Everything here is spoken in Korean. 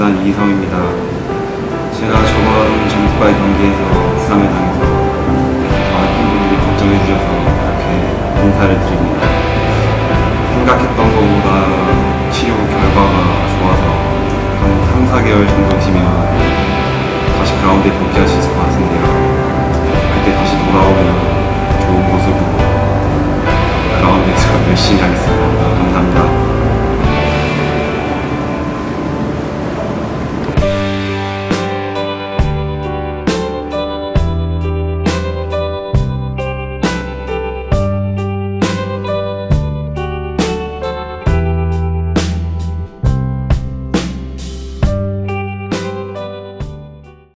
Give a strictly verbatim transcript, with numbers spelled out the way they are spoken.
구단 이희성입니다. 제가 저번 전북과의 경기에서 부상을 당해서 많은 분들이 걱정해 주셔서 이렇게 인사를 드립니다. 생각했던 것보다 치료 결과가 좋아서 한 삼, 사 개월 정도 뒤면 다시 그라운드에 복귀할 수 있을 것 같은데요. 그때 다시 돌아오면 좋은 모습으로 그라운드에서 열심히 하겠습니다. 감사합니다.